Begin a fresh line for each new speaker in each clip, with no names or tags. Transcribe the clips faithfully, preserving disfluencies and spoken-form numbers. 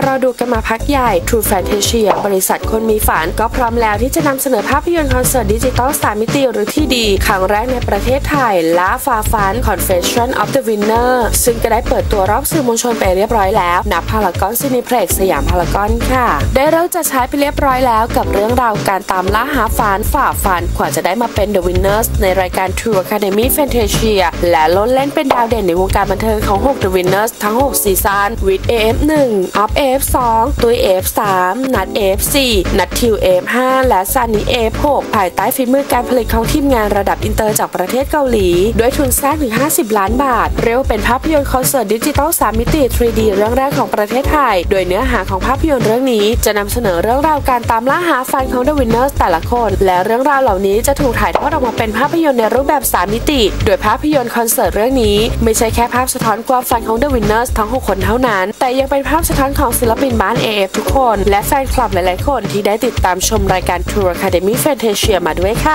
ารอดูกันมาพักใหญ่ True Fantasia บริษัทคนมีฝันก็พร้อมแล้วที่จะนำเสนอภาพยนตร์คอนเสิร์ตดิจิตอลสามมิติหรือที่ดีครั้งแรกในประเทศไทยล่าฟ้าฟัน Confession of the Winner ซึ่งก็ได้เปิดตัวรอบสื่อมวลชนไปเรียบร้อยแล้วณพารากอนซินิเพล็กซ์สยามพารากอนค่ะได้เริ่มจะใช้ไปเรียบร้อยแล้วกับเรื่องราวการตามล่าหาฝันฝ่าฟันกว่าจะได้มาเป็น The Winners ในรายการ True Academy Fantasia และล้นเล่นเป็นดาวเด่นในวงการบันเทิงของ หก The Winners ทั้ง หก ซีซั่น with เอ เอฟ หนึ่ง ออฟ เอ เอฟ สอง ตุ้ย เอ เอฟ สาม นัด เอ เอฟ สี่ นัดทิว เอ เอฟ ห้า และซันนี่ เอ เอฟ หก ภายใต้ฝีมือการผลิตของทีมงานระดับอินเตอร์จากประเทศเกาหลีด้วยทุนสร้างถึงห้าสิบล้านบาทเรียกว่าเป็นภาพยนตร์คอนเสิร์ตดิจิตอลสามมิติ ทรี ดี เรื่องแรกของประเทศไทยโดยเนื้อหาของภาพยนตร์เรื่องนี้จะนำเสนอเรื่องราวการตามล่าหาฟันของ The Winners แต่ละคนและเรื่องราวเหล่านี้จะถูกถ่ายทอดออกมาเป็นภาพยนตร์ในรูปแบบสามมิติโดยภาพยนตร์คอนเสิร์ตเรื่องนี้ไม่ใช่แค่ภาพสะท้อนความฝันของ The Winners ทั้งหกคนเท่านั้นแต่ยังเป็นภาพสะท้อนของศิลปินบ้าน เอ เอฟ ทุกคนและแฟนคลับหลายๆคนที่ได้ติดตามชมรายการ True Academy Fantasia มาด้วยค่ะ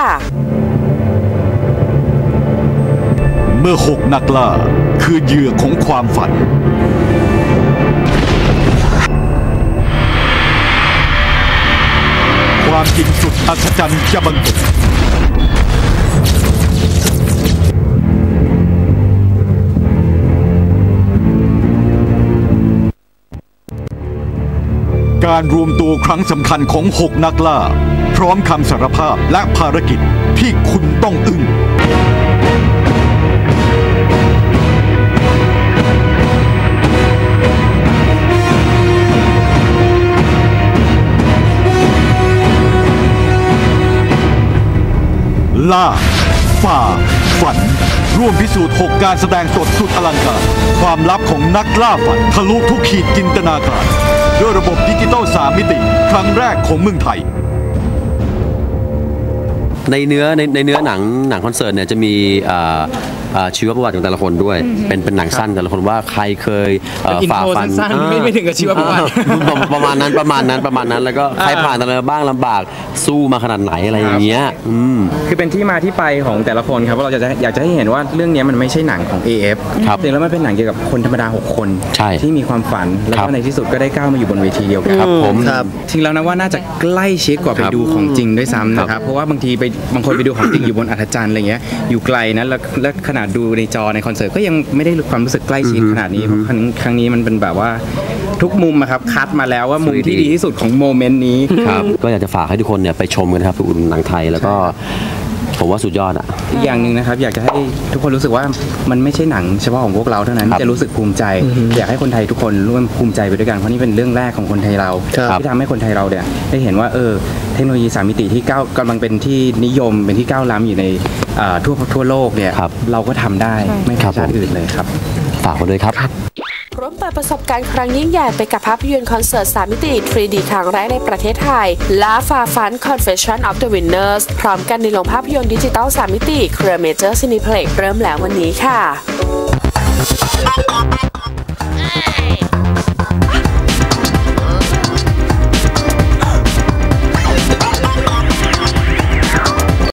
เมื่อหกนักล่าคือเหยื่อของความฝันความจริงสุดอัศจรรย์จะบังเกิดการรวมตัวครั้งสำคัญของหกนักล่าพร้อมคำสารภาพและภารกิจที่คุณต้องอึ้งล่าฝ่าฝันร่วมพิสูจน์หกการแสดงสดสุดอลังการความลับของนักล่าฝันทะลุทุกขีดจินตนาการด้วยระบบดิจิตอลสามมิติครั้งแรกของเมืองไทย
ในเนื้อในในเนื้อหนังหนังคอนเสิร์ตเนี่ยจะมีชีวประวัติของแต่ละคนด้วยเป็นเป็นหนังสั้นแต่ละคนว่าใครเคยฝ่าฟัน
ไม่ไม่ถึงกับชีวประวัติ
ประมาณนั้นประมาณนั้นประมาณนั้นแล้วก็ใครผ่านอะไรบ้างลำบากสู้มาขนาดไหนอะไรอย่างเงี้ย
คือเป็นที่มาที่ไปของแต่ละคนครับว่าเราจะอยากจะให้เห็นว่าเรื่องนี้มันไม่ใช่หนังของ เอ เอฟ จริงแล้วมันเป็นหนังเกี่ยวกับคนธรรมดาหกคนที่มีความฝันแล้วก็ในที่สุดก็ได้ก้าวมาอยู่บนเวทีเดียวกัน
ครับผม
จริงแล้วนะว่าน่าจะใกล้ชิดกว่าไปดูของจริงด้วยซ้ำนะครับเพราะว่าบางทีไปบางคนไปดูของจริงอยู่บนอัฐจันทร์อะไรเงี้ยอยู่ไกลนะแล้วและขนาดดูในจอในคอนเสิร์ตก็ยังไม่ได้ความรู้สึกใกล้ชิดขนาดนี้เพราะครั้งนี้มันเป็นแบบว่าทุกมุมครับคัดมาแล้วว่ามุมที่ดีที่สุดของโมเมนต์นี้
ครับก็อยากจะฝากให้ทุกคนเนี่ยไปชมกันครับไปอุดหนุนหนังไทยแล้วก็ผมว่าสุดยอดอ่ะ
อีกอย่างหนึ่งนะครับอยากจะให้ทุกคนรู้สึกว่ามันไม่ใช่หนังเฉพาะของพวกเราเท่านั้นจะรู้สึกภูมิใจอยากให้คนไทยทุกคนร่วมภูมิใจไปด้วยกันเพราะนี่เป็นเรื่องแรกของคนไทยเราที่ทำให้คนไทยเราเนี่ยได้เห็นว่าเออเทคโนโลยีสามมิติที่ก้าวกำลังเป็นที่นิยมเป็นที่ก้าวล้ำอยู่ในทั่วทั่วโลกเนี่ยเราก็ทำได้ไม่แพ้ชาติอื่นเลยครับ
ฝากไว้ด้วยครับ
ร่วมเปิดประสบการณ์ครั้งยิ่งใหญ่ไปกับภาพยนตร์คอนเสิร์ตสามมิติ ทรี ดี ครั้งแรกในประเทศไทยล่าฟ้าฟัน Confession of the Winners พร้อมกันในโรงภาพยนตร์ดิจิตอลสามมิติเครือ Major Cineplex เริ่มแล้ววันนี้ค่ะ